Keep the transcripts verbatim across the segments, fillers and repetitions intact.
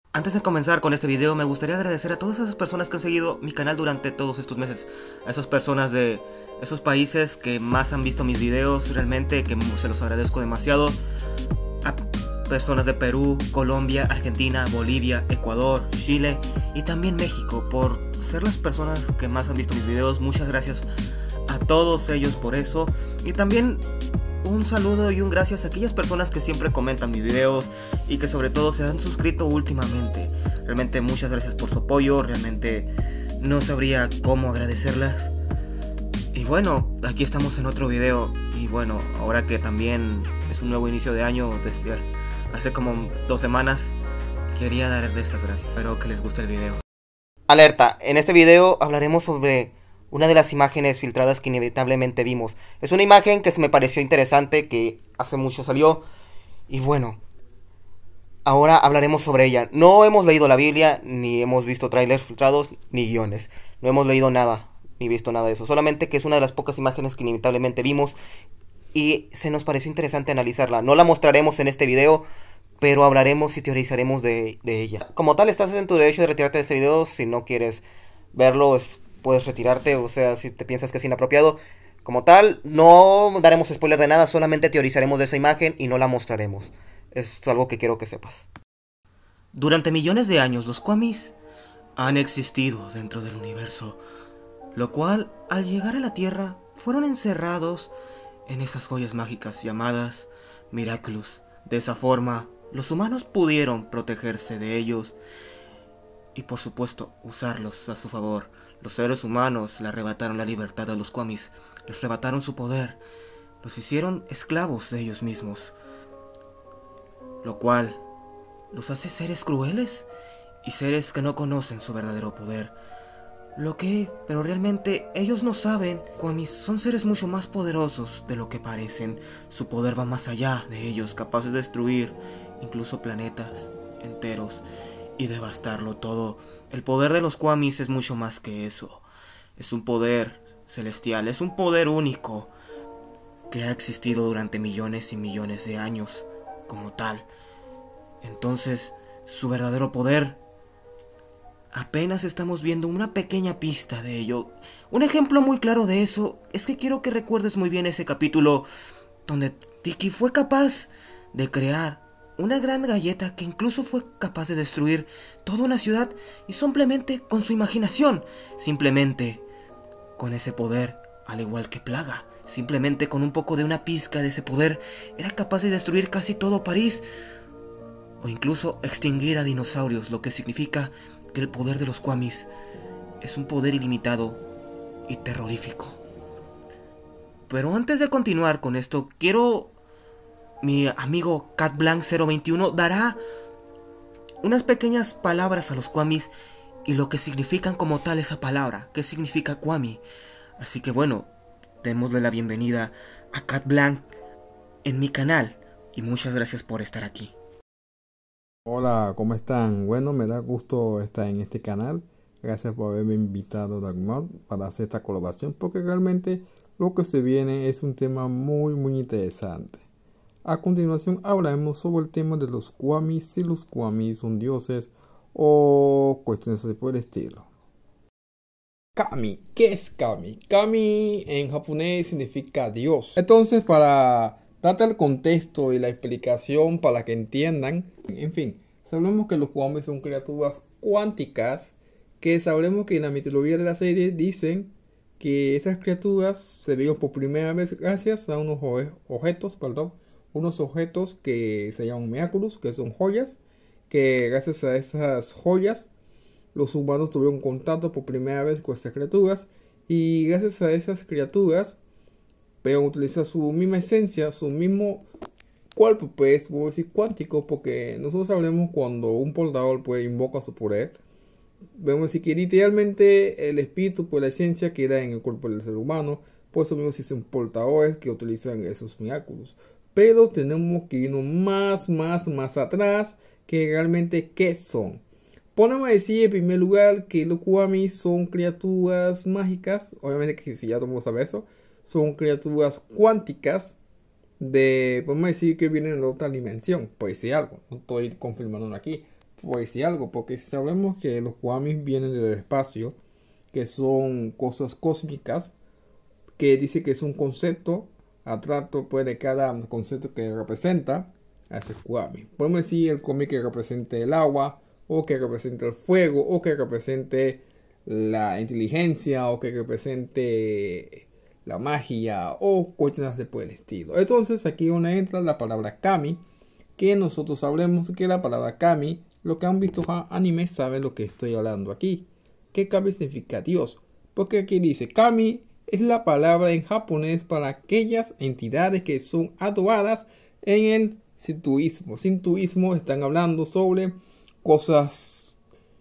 Antes de comenzar con este video, me gustaría agradecer a todas esas personas que han seguido mi canal durante todos estos meses. A esas personas de esos países que más han visto mis videos, realmente que se los agradezco demasiado. A personas de Perú, Colombia, Argentina, Bolivia, Ecuador, Chile y también México por ser las personas que más han visto mis videos. Muchas gracias a todos ellos por eso. Y también un saludo y un gracias a aquellas personas que siempre comentan mis videos y que sobre todo se han suscrito últimamente. Realmente muchas gracias por su apoyo, realmente no sabría cómo agradecerlas. Y bueno, aquí estamos en otro video. Y bueno, ahora que también es un nuevo inicio de año, desde hace como dos semanas, quería darles estas gracias. Espero que les guste el video. Alerta, en este video hablaremos sobre una de las imágenes filtradas que inevitablemente vimos. Es una imagen que se me pareció interesante, que hace mucho salió. Y bueno, ahora hablaremos sobre ella. No hemos leído la Biblia, ni hemos visto trailers filtrados, ni guiones. No hemos leído nada, ni visto nada de eso. Solamente que es una de las pocas imágenes que inevitablemente vimos y se nos pareció interesante analizarla. No la mostraremos en este video, pero hablaremos y teorizaremos de, de ella. Como tal, estás en tu derecho de retirarte de este video. Si no quieres verlo, es, puedes retirarte. O sea, si te piensas que es inapropiado. Como tal, no daremos spoiler de nada. Solamente teorizaremos de esa imagen y no la mostraremos. Es algo que quiero que sepas. Durante millones de años, los Kwamis han existido dentro del universo, lo cual, al llegar a la Tierra, fueron encerrados en esas joyas mágicas llamadas Miraculous. De esa forma, los humanos pudieron protegerse de ellos y, por supuesto, usarlos a su favor. Los seres humanos le arrebataron la libertad a los Kwamis, les arrebataron su poder, los hicieron esclavos de ellos mismos, lo cual los hace seres crueles y seres que no conocen su verdadero poder. Lo que, pero realmente ellos no saben, Kwamis son seres mucho más poderosos de lo que parecen. Su poder va más allá de ellos, capaces de destruir incluso planetas enteros y devastarlo todo. El poder de los Kwamis es mucho más que eso. Es un poder celestial, es un poder único que ha existido durante millones y millones de años como tal. Entonces, su verdadero poder, apenas estamos viendo una pequeña pista de ello. Un ejemplo muy claro de eso es que quiero que recuerdes muy bien ese capítulo donde Tiki fue capaz de crear una gran galleta que incluso fue capaz de destruir toda una ciudad, y simplemente con su imaginación, simplemente con ese poder, al igual que Plaga, simplemente con un poco de una pizca de ese poder, era capaz de destruir casi todo París, o incluso extinguir a dinosaurios, lo que significa que el poder de los Kwamis es un poder ilimitado y terrorífico. Pero antes de continuar con esto, quiero... Mi amigo CatBlank cero veintiuno dará unas pequeñas palabras a los Kwamis y lo que significan como tal esa palabra, qué significa Kwami. Así que bueno, démosle la bienvenida a CatBlank en mi canal y muchas gracias por estar aquí. Hola, ¿cómo están? Bueno, me da gusto estar en este canal. Gracias por haberme invitado, Darkmod, para hacer esta colaboración, porque realmente lo que se viene es un tema muy muy interesante. A continuación hablaremos sobre el tema de los Kwamis, si los Kwamis son dioses o cuestiones así por el estilo. Kami, ¿qué es Kami? Kami en japonés significa Dios. Entonces, para darte el contexto y la explicación para que entiendan, en fin, sabemos que los Kwamis son criaturas cuánticas, que sabremos que en la mitología de la serie dicen que esas criaturas se vieron por primera vez gracias a unos objetos, perdón, unos objetos que se llaman Miraculous, que son joyas, que gracias a esas joyas los humanos tuvieron contacto por primera vez con estas criaturas, y gracias a esas criaturas pueden utilizar su misma esencia, su mismo cuerpo, pues, voy a decir cuántico, porque nosotros sabemos cuando un portador pues invoca su poder, vemos decir que literalmente el espíritu, pues la esencia queda en el cuerpo del ser humano. Por eso mismo existen portadores que utilizan esos Miraculous. Pero tenemos que irnos más, más, más atrás, que realmente qué son. Ponemos a decir en primer lugar que los Kwamis son criaturas mágicas. Obviamente que si ya todo el mundo sabe eso, son criaturas cuánticas de, podemos decir que vienen de otra dimensión, por decir algo. No estoy confirmando aquí, por decir algo, porque si sabemos que los Kwamis vienen del espacio, que son cosas cósmicas, que dice que es un concepto abstracto pues, de cada concepto que representa a ese Kwami. Podemos decir el Kwami que represente el agua, o que represente el fuego, o que represente la inteligencia, o que represente la magia, o cuestiones de por el estilo. Entonces aquí donde entra la palabra Kami, que nosotros sabremos que la palabra Kami, lo que han visto anime saben lo que estoy hablando aquí. ¿Qué Kami significa Dios? Porque aquí dice Kami es la palabra en japonés para aquellas entidades que son adoradas en el sintoísmo. Sintoísmo están hablando sobre cosas,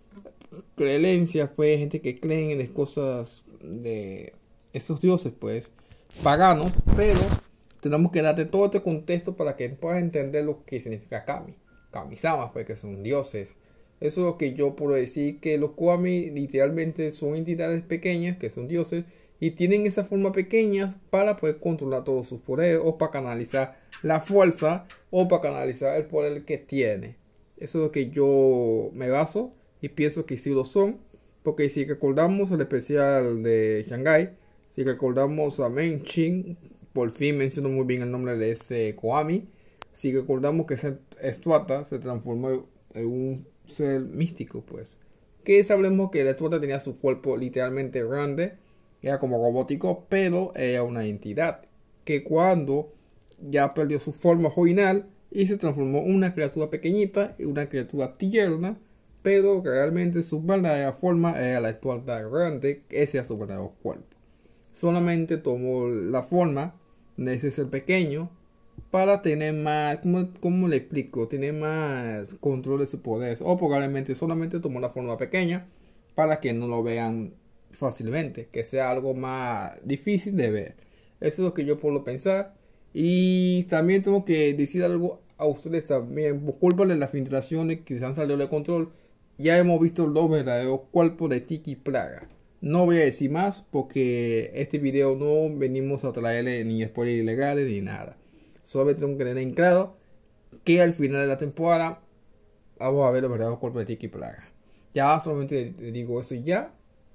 creencias, pues, gente que creen en las cosas de esos dioses, pues, paganos, pero tenemos que darte todo este contexto para que puedas entender lo que significa Kami. Kami-sama, pues, que son dioses. Eso es lo que yo puedo decir, que los Kwami literalmente son entidades pequeñas, que son dioses, y tienen esa forma pequeña para poder controlar todos sus poderes, o para canalizar la fuerza, o para canalizar el poder que tiene. Eso es lo que yo me baso, y pienso que sí lo son, porque si recordamos el especial de Shanghai, si recordamos a Menchin, por fin menciono muy bien el nombre de ese Kwami. Si recordamos que ese Estuata se transformó en un ser místico, pues. Que sabremos que el Estuata tenía su cuerpo literalmente grande, era como robótico, pero era una entidad. Que cuando ya perdió su forma original y se transformó en una criatura pequeñita, una criatura tierna, pero realmente su verdadera forma era la Estuata grande, ese era su verdadero cuerpo. Solamente tomó la forma de ese ser pequeño para tener más, ¿cómo, cómo le explico? Tener más control de su poder. O probablemente solamente tomó la forma pequeña para que no lo vean fácilmente, que sea algo más difícil de ver. Eso es lo que yo puedo pensar. Y también tengo que decir algo a ustedes también, por culpa de las filtraciones que se han salido de control. Ya hemos visto los verdaderos cuerpos de Tiki Plaga. No voy a decir más porque este video no venimos a traerle ni spoilers ilegales ni nada. Solamente tengo que tener en claro que al final de la temporada vamos a ver los verdaderos cuerpos de Tiki Plaga. Ya solamente les digo eso y ya.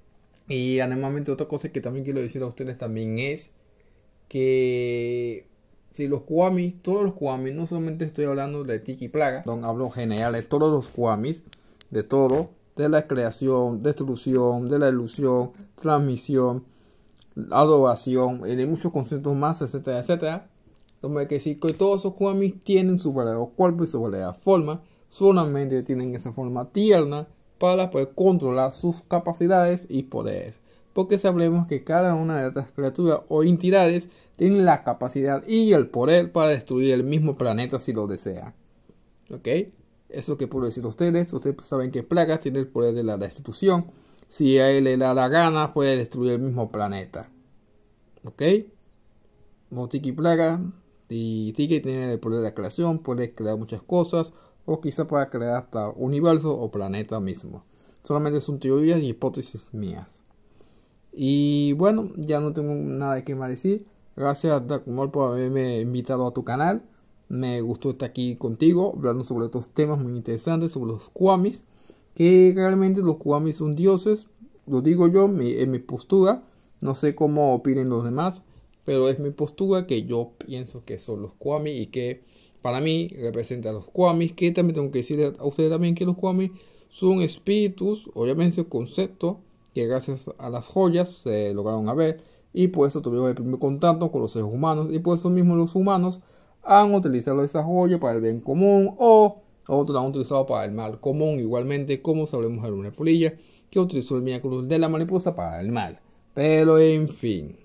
Y además otra cosa que también quiero decir a ustedes también es que si los Kwamis, todos los Kwamis, no solamente estoy hablando de Tiki Plaga, no hablo en general de todos los Kwamis, de todo, de la creación, destrucción, de la ilusión, transmisión, adoración, y de muchos conceptos más, etcétera, etcétera. Entonces hay que decir que todos esos Kwamis tienen su verdadero cuerpo y su verdadera forma, solamente tienen esa forma tierna para poder controlar sus capacidades y poderes. Porque sabemos que cada una de estas criaturas o entidades tiene la capacidad y el poder para destruir el mismo planeta si lo desea. ¿Ok? Eso que puedo decir a ustedes. Ustedes saben que Plaga tiene el poder de la destrucción. Si a él le da la gana, puede destruir el mismo planeta. ¿Ok? Como Tiki Plaga. Y Tiki tiene el poder de la creación. Puede crear muchas cosas. O quizá pueda crear hasta universo o planeta mismo. Solamente son teorías y hipótesis mías. Y bueno, ya no tengo nada que más decir. Gracias Darkmore por haberme invitado a tu canal. Me gustó estar aquí contigo hablando sobre estos temas muy interesantes sobre los Kwamis. Que realmente los Kwamis son dioses. Lo digo yo mi, en mi postura. No sé cómo opinen los demás. Pero es mi postura que yo pienso que son los Kwamis. Y que para mí representan a los Kwamis. Que también tengo que decir a ustedes también que los Kwamis son espíritus. Obviamente el concepto que gracias a las joyas se lograron a ver. Y por eso tuvieron el primer contacto con los seres humanos. Y por eso mismo los humanos han utilizado esa joya para el bien común. O otros la han utilizado para el mal común. Igualmente como sabremos de Luna Polilla, que utilizó el miércoles de la mariposa para el mal. Pero en fin.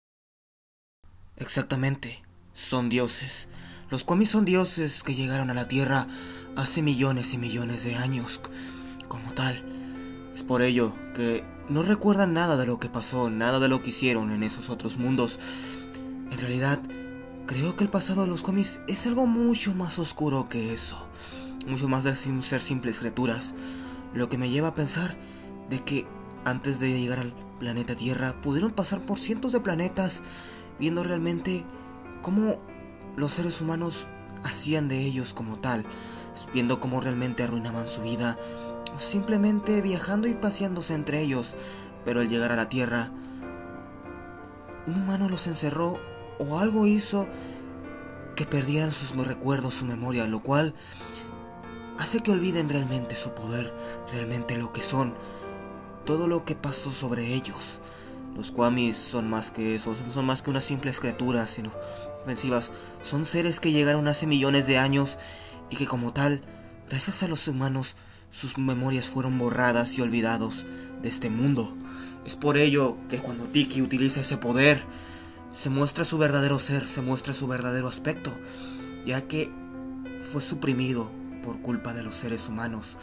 Exactamente. Son dioses. Los Kwamis son dioses que llegaron a la Tierra hace millones y millones de años. Como tal. Es por ello que no recuerdan nada de lo que pasó, nada de lo que hicieron en esos otros mundos. En realidad, creo que el pasado de los Kwamis es algo mucho más oscuro que eso. Mucho más de ser simples criaturas. Lo que me lleva a pensar de que antes de llegar al planeta Tierra pudieron pasar por cientos de planetas, viendo realmente cómo los seres humanos hacían de ellos como tal. viendo cómo realmente arruinaban su vida, o simplemente viajando y paseándose entre ellos. Pero al llegar a la Tierra, un humano los encerró o algo hizo que perdieran sus recuerdos, su memoria, lo cual hace que olviden realmente su poder, realmente lo que son, todo lo que pasó sobre ellos. Los Kwamis son más que eso, son más que unas simples criaturas, sino ofensivas. Son seres que llegaron hace millones de años y que como tal, gracias a los humanos, sus memorias fueron borradas y olvidados de este mundo. Es por ello que cuando Tiki utiliza ese poder, se muestra su verdadero ser, se muestra su verdadero aspecto, ya que fue suprimido por culpa de los seres humanos.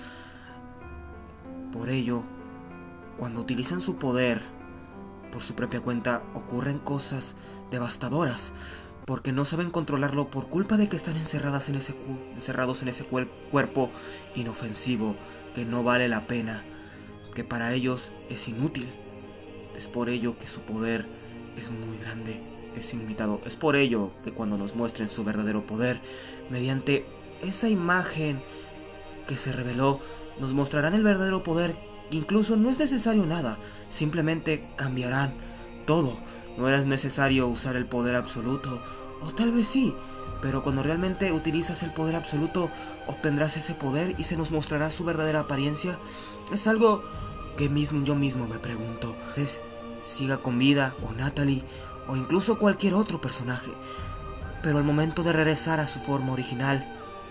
Por ello, cuando utilizan su poder por su propia cuenta, ocurren cosas devastadoras, porque no saben controlarlo por culpa de que están encerradas en ese cu encerrados en ese cuerpo inofensivo que no vale la pena, que para ellos es inútil. Es por ello que su poder es muy grande, es ilimitado. Es por ello que cuando nos muestren su verdadero poder, mediante esa imagen que se reveló, nos mostrarán el verdadero poder. Incluso no es necesario nada, simplemente cambiarán todo. No era necesario usar el poder absoluto, o tal vez sí, pero cuando realmente utilizas el poder absoluto, obtendrás ese poder y se nos mostrará su verdadera apariencia. Es algo que mismo yo mismo me pregunto. Es siga con vida, o Natalie, o incluso cualquier otro personaje, pero al momento de regresar a su forma original,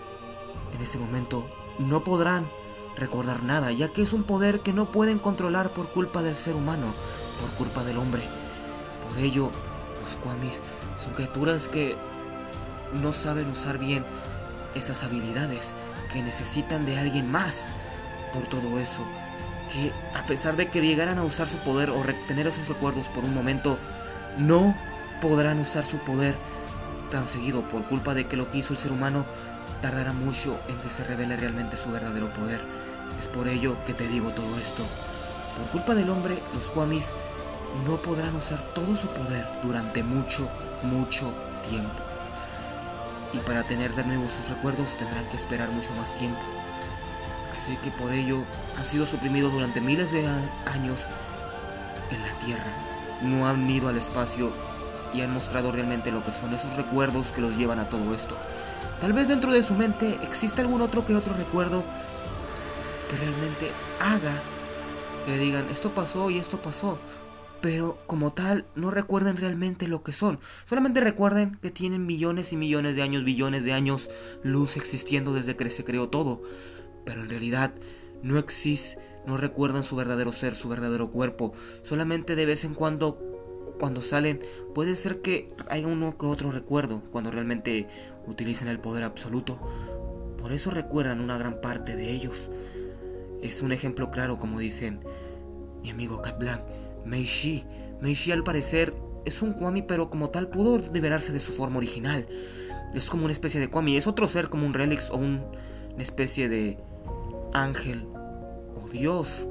en ese momento no podrán recordar nada, ya que es un poder que no pueden controlar por culpa del ser humano, por culpa del hombre. Por ello, los Kwamis son criaturas que no saben usar bien esas habilidades, que necesitan de alguien más. Por todo eso, que a pesar de que llegaran a usar su poder o retener esos recuerdos por un momento, no podrán usar su poder tan seguido por culpa de que lo que hizo el ser humano tardará mucho en que se revele realmente su verdadero poder. Es por ello que te digo todo esto. Por culpa del hombre, los Kwamis no podrán usar todo su poder durante mucho, mucho tiempo. Y para tener de nuevo sus recuerdos tendrán que esperar mucho más tiempo. Así que por ello ha sido suprimido durante miles de años en la Tierra. No han ido al espacio y han mostrado realmente lo que son esos recuerdos que los llevan a todo esto. Tal vez dentro de su mente exista algún otro que otro recuerdo que realmente haga que digan esto pasó y esto pasó, pero como tal no recuerden realmente lo que son. Solamente recuerden que tienen millones y millones de años, billones de años luz existiendo desde que se creó todo, pero en realidad no existe, no recuerdan su verdadero ser, su verdadero cuerpo. Solamente de vez en cuando, cuando salen, puede ser que haya uno que otro recuerdo cuando realmente utilizan el poder absoluto. Por eso recuerdan una gran parte de ellos. Es un ejemplo claro, como dicen mi amigo Cat Blanc, Mei Shi. Mei Shi al parecer es un Kwami, pero como tal pudo liberarse de su forma original. Es como una especie de Kwami, es otro ser como un Relix o un, una especie de ángel o dios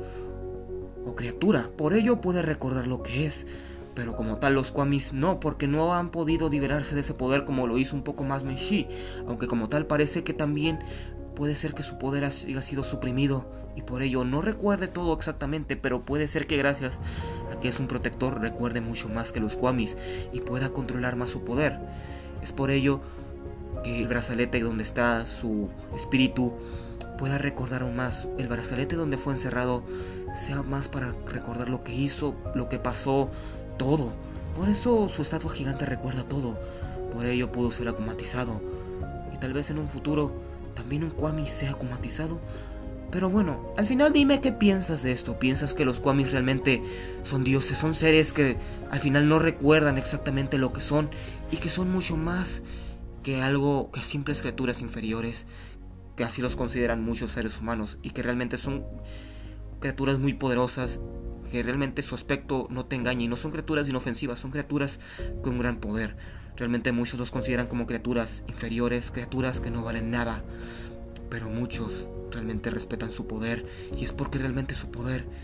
o criatura. Por ello puede recordar lo que es, pero como tal los Kwamis no, porque no han podido liberarse de ese poder como lo hizo un poco más Mei Shi. Aunque como tal parece que también puede ser que su poder haya sido suprimido y por ello no recuerde todo exactamente, pero puede ser que gracias a que es un protector recuerde mucho más que los Kwamis y pueda controlar más su poder. Es por ello que el brazalete donde está su espíritu pueda recordar aún más. El brazalete donde fue encerrado sea más para recordar lo que hizo, lo que pasó, todo. Por eso su estatua gigante recuerda todo. Por ello pudo ser akumatizado. Y tal vez en un futuro también un Kwami sea akumatizado. Pero bueno, al final dime qué piensas de esto. ¿Piensas que los Kwamis realmente son dioses? Son seres que al final no recuerdan exactamente lo que son y que son mucho más que algo, que simples criaturas inferiores, que así los consideran muchos seres humanos, y que realmente son criaturas muy poderosas, que realmente su aspecto no te engaña, y no son criaturas inofensivas, son criaturas con gran poder. Realmente muchos los consideran como criaturas inferiores, criaturas que no valen nada, pero muchos realmente respetan su poder, y es porque realmente su poder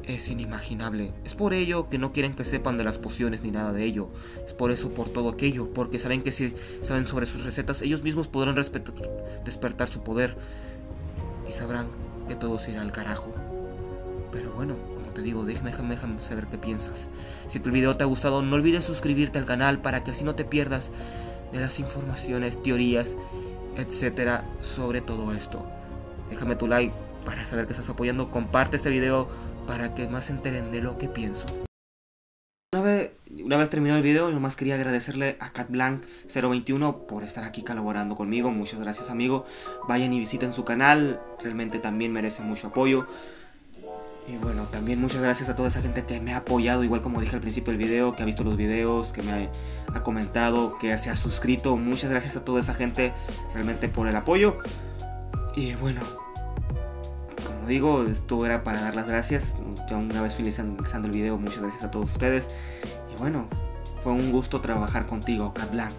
es inimaginable. Es por ello que no quieren que sepan de las pociones ni nada de ello. Es por eso, por todo aquello, porque saben que si saben sobre sus recetas, ellos mismos podrán despertar su poder y sabrán que todo se irá al carajo. Pero bueno, como te digo, déjame, déjame, déjame saber qué piensas. Si tu video te ha gustado, no olvides suscribirte al canal para que así no te pierdas de las informaciones, teorías, etcétera sobre todo esto. Déjame tu like para saber que estás apoyando. Comparte este video para que más se enteren de lo que pienso. Una vez, una vez terminado el video, nomás quería agradecerle a Catblank cero veintiuno por estar aquí colaborando conmigo. Muchas gracias, amigo. Vayan y visiten su canal, realmente también merece mucho apoyo. Y bueno, también muchas gracias a toda esa gente que me ha apoyado, igual como dije al principio del video, que ha visto los videos, que me ha, ha comentado, que se ha suscrito. Muchas gracias a toda esa gente realmente por el apoyo. Y bueno, como digo, esto era para dar las gracias. Ya una vez finalizando el video, muchas gracias a todos ustedes. Y bueno, fue un gusto trabajar contigo, Catblank.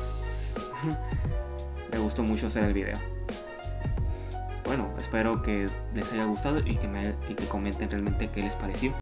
Me gustó mucho hacer el video. Bueno, espero que les haya gustado y que, me, y que comenten realmente qué les pareció.